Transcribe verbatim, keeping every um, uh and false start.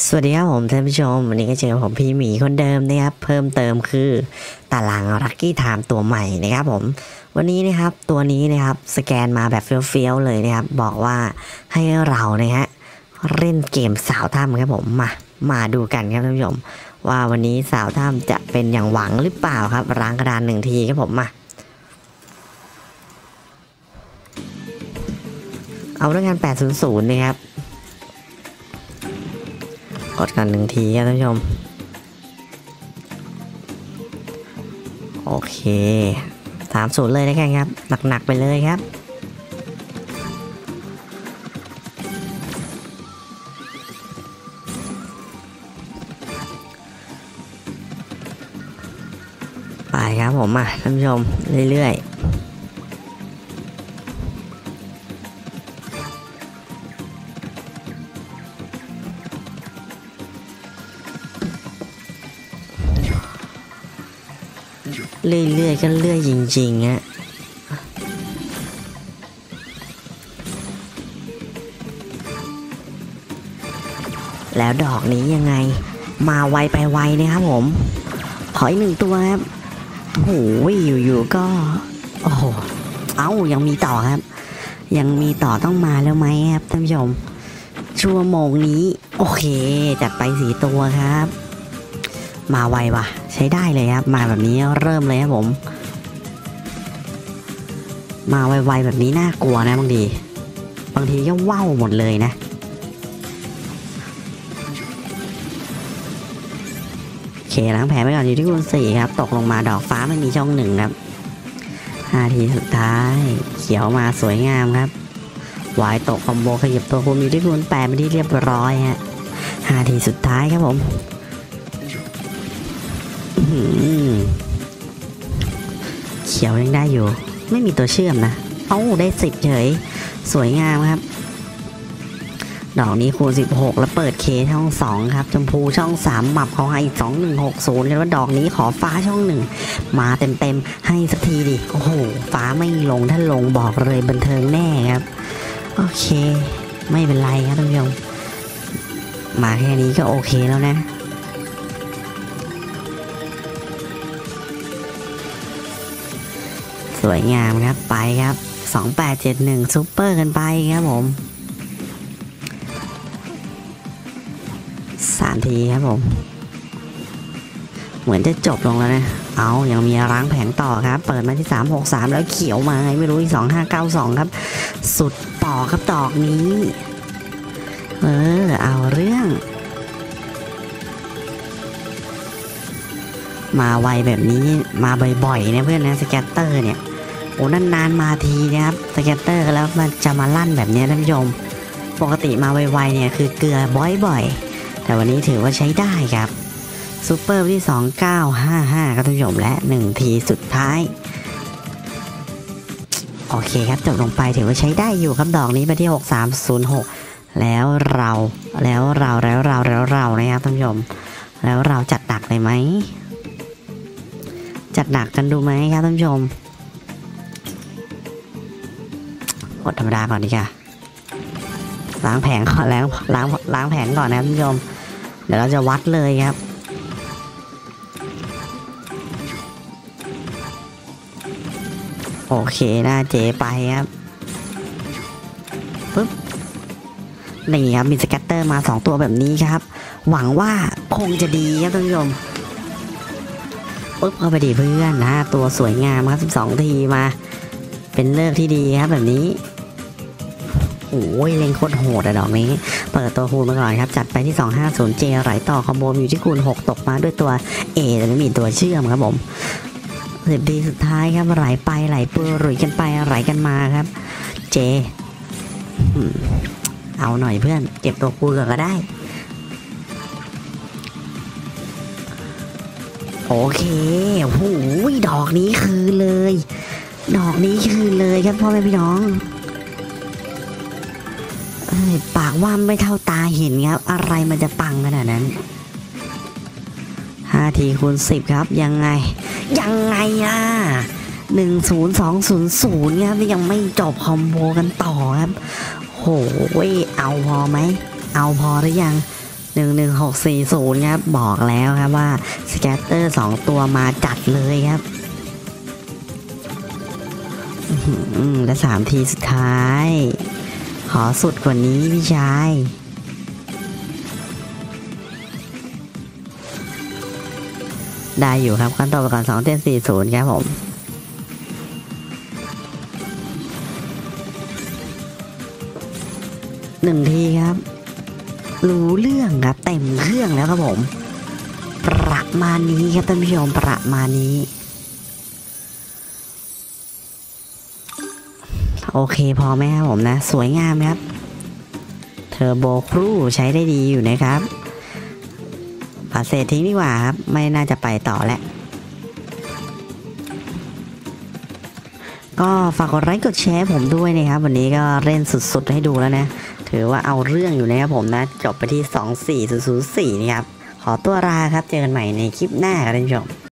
สวัสดีครับผมท่านผู้ชมวันนี้ก็เจอผมพี่หมีคนเดิมนะครับเพิ่มเติมคือตารางลัคกี้ไทม์ตัวใหม่นะครับผมวันนี้นะครับตัวนี้นะครับสแกนมาแบบเฟี้ยวๆเลยนะครับบอกว่าให้เรานะฮะเล่นเกมสาวถ้ำครับผมมามาดูกันครับท่านผู้ชมว่าวันนี้สาวถ้ำจะเป็นอย่างหวังหรือเปล่าครับล้างกระดานหนึ่งทีครับผมมาเอาด้วยกันแปดศูนย์ศูนย์นะครับกดกันหนึ่งทีครับท่านผู้ชมโอเคสามศูนย์เลยนะครับหนักๆไปเลยครับไปครับผมมาท่านผู้ชมเรื่อยๆเรื่อยๆก็เรื่อยจริงๆฮะแล้วดอกนี้ยังไงมาไวไปไวนะครับผมขออีกหนึ่งตัวครับโอ้โหอยู่ๆก็โอ้โหเอ้ายังมีต่อครับยังมีต่อต้องมาแล้วไหมครับท่านผู้ชมชั่วโมงนี้โอเคจัดไปสี่ตัวครับมาไวว่ะใช้ได้เลยครับมาแบบนี้เริ่มเลยครับผมมาไวๆแบบนี้น่ากลัวนะบางทีบางทีก็ว้าวหมดเลยนะโอเคล้างแผลไปก่อนอยู่ที่คูณสี่ครับตกลงมาดอกฟ้าไม่มีช่องหนึ่งครับห้าทีสุดท้ายเขียวมาสวยงามครับวายตกคอมโบขยับตัวคูณอยู่ที่คูณแปดเป็นที่เรียบร้อยฮะห้าทีสุดท้ายครับผมเขียวยังได้อยู่ไม่มีตัวเชื่อมนะเอ้าได้สิบเฉยสวยงามครับดอกนี้คูณสิบหกแล้วเปิดเคช่องสองครับชมพูช่องสามหมับเขาให้สองหนึ่งหกศูนย์กันว่าดอกนี้ขอฟ้าช่องหนึ่งมาเต็มเต็มให้สักทีดิโอ้โหฟ้าไม่ลงถ้าลงบอกเลยบันเทิงแน่ครับโอเคไม่เป็นไรครับท่านผู้ชมมาแค่นี้ก็โอเคแล้วนะสวยงามครับไปครับสองแปดเจ็ดหนึ่งซุปเปอร์กันไปครับผมสามทีครับผมเหมือนจะจบลงแล้วนะเอายังมีล้างแผงต่อครับเปิดมาที่สามหกสามแล้วเขียวมาไงไม่รู้อีกสองห้าเก้าสองครับสุดต่อครับดอกนี้เออเอาเรื่องมาไวแบบนี้มาบ่อยๆนะเพื่อนนะสแกตเตอร์เนี่ยโอ้นานๆมาทีนะครับสแกตเตอร์แล้วมันจะมาลั่นแบบนี้ท่านผู้ชมปกติมาไวๆเนี่ยคือเกลือบ่อยๆแต่วันนี้ถือว่าใช้ได้ครับซูเปอร์ที่สองเก้าห้าห้าครับท่านผู้ชมและหนึ่งทีสุดท้ายโอเคครับจบลงไปถือว่าใช้ได้อยู่ครับดอกนี้ไปที่หกสามศูนย์หกแล้วเราแล้วเราแล้วเราแล้วเรานะครับท่านผู้ชมแล้วเราจัดหนักเลยไหมจัดหนักกันดูไหมครับท่านผู้ชมกดธรรมดาก่อนดีกว่าล้างแผงก่อนแล้วล้างล้างแผงก่อนนะท่านผู้ชมเดี๋ยวเราจะวัดเลยครับโอเคหน้าเจไปครับปึ๊บนี่ครับมีสแกตเตอร์มาสองตัวแบบนี้ครับหวังว่าคงจะดีครับท่านผู้ชมปึ๊บเข้าไปดีเพื่อนนะตัวสวยงามครับสิบสองทีมาเป็นเลิกที่ดีครับแบบนี้โอ้ยเล็งโคตรโหดอะดอกนี้เปิดตัวคูณมาก่อนครับจัดไปที่สองห้าศูนย์เจไหลต่อคอมโบอยู่ที่คูณหกตกมาด้วยตัว A แต่ไม่มีตัวเชื่อมครับผมสิบทีสุดท้ายครับไหลไปไหลเปื่อยกันไปไหลกันมาครับเจเอาหน่อยเพื่อนเก็บตัวคูณก่อนก็ได้โอเคโอ้โหดอกนี้คือเลยดอกนี้คือเลยครับพ่อแม่พี่น้องเอ้ยปากว่าไม่เท่าตาเห็นครับอะไรมันจะปังขนาดนั้นห้าทีคูณสิบครับยังไงยังไงล่ะหนึ่งศูนย์สองศูนย์ศูนย์ครับยังไม่จบคอมโบกันต่อครับโหเอาพอไหมเอาพอหรือยังหนึ่งหนึ่งหกสี่ศูนย์ครับบอกแล้วครับว่าสแกตเตอร์สองตัวมาจัดเลยครับและสามทีสุดท้ายขอสุดกว่านี้พี่ชายได้อยู่ครับขั้นต่อไปก่อนสองเจ็ดสี่ศูนย์ครับผมหนึ่งทีครับรู้เรื่องครับเต็มเครื่องแล้วครับผมประมาณนี้ครับท่านผู้ชมประมาณนี้โอเคพอไหมครับผมนะสวยงามครับเทอร์โบครูใช้ได้ดีอยู่นะครับปัดเศษทิ้งดีกว่าครับไม่น่าจะไปต่อแล้วก็ฝากกดไลค์กดแชร์ผมด้วยนะครับวันนี้ก็เล่นสุดๆให้ดูแล้วนะถือว่าเอาเรื่องอยู่นะครับผมนะจบไปที่สองสี่ศูนย์ศูนย์สี่นะครับขอตัวลาครับเจอกันใหม่ในคลิปหน้าครับท่านผู้ชม